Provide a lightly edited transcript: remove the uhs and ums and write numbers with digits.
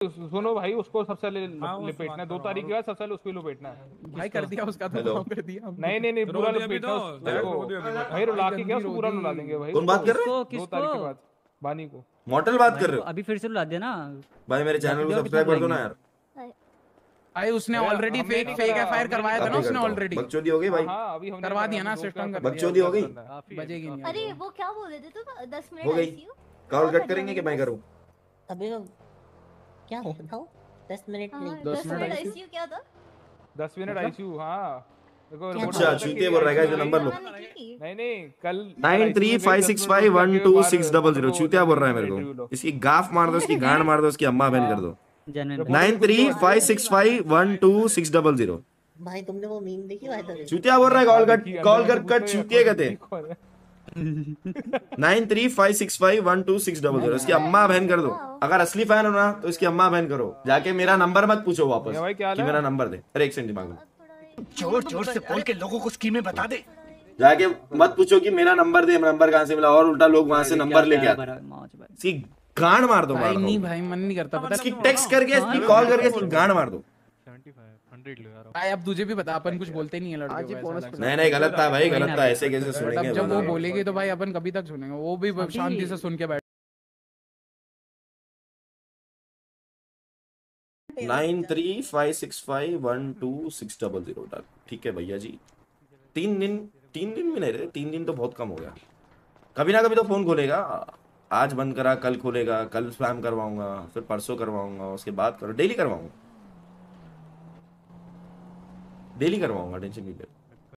सुनो भाई, उसको सबसे लपेटना है 2 तारीख के बाद, सबसे पहले उसको ही लपेटना है भाई कर दिया उसका तो काम कर दिया हमने। नहीं नहीं नहीं, पूरा लपेटना उसको भाई, रुला के क्या उसको पूरा रुला देंगे भाई। कौन बात कर रहे हैं? 2 तारीख के बाद बानी को मॉडल बात कर रहे हो? अभी फिर से रुला दिया ना भाई मेरे चैनल को सब्सक्राइब कर दो ना यार। भाई उसने ऑलरेडी फेक एफआईआर करवाया था ना उसने ऑलरेडी। बकचोदी हो गई भाई। हाँ अभी हमने करवा दिया ना, सिस्टम कर बकचोदी हो गई। बजेगी नहीं। अरे वो क्या बोल रहे थे तुम 10 मिनट हो गई। ICU? कॉल कट करेंगे कि मैं करूं? अभी तो क्या बताओ 10 मिनट नहीं 10 मिनट ICU क्या था? 10 मिनट ICU। हाँ अच्छा चूतिया बोल रहा है जो नंबर लो। नहीं नहीं कल 9356512600 चूतिया बोल रहा है मेरे को। इसकी गाफ मार दो, इसकी गांड मार दो, इसकी अम्मा बहन कर दो। 9356512600 भाई तुमने वो मीम देखी भाई तो चूतिया बोल रहा है कॉल कर चूतिया कहते 9356512600 इसकी अम्मा बहन कर दो। अगर असली फैन हो ना तो इसकी अम्मा बहन करो। जाके मेरा नंबर मत पूछो वापस कि मेरा नंबर दे। अरे एक सेकंड दिमाग में जोर जोर से बोल के लोगों को स्कीमें बता दे। जाके मत पूछो कि मेरा नंबर दे, नंबर कहाँ से मिला, और उल्टा लोग वहां से नंबर लेके आते। इसकी गांड मार दो। भाई नहीं भाई मन नहीं करता पता। इसकी टेक्स्ट करके, इसकी कॉल करके इसकी गांड मार दो। भाई अब तुझे भी बता, अपन कुछ बोलते नहीं है लड़के को। नहीं गलत था भाई, गलत था। ऐसे कैसे सुनेंगे? जब वो बोलेगी तो भाई अपन कभी तक सुनेंगे? वो भी शांति से सुन के बैठ। 9356512600 ठीक है भैया जी। 3 दिन भी नहीं रहे, 3 दिन तो बहुत कम हो गया। कभी ना कभी तो फोन खोलेगा। आज बंद करा, कल खोलेगा, कल स्पैम करवाऊंगा, फिर परसों करवाऊंगा, उसके बाद करो। डेली करवाऊंगा, टेंशन नहीं ले।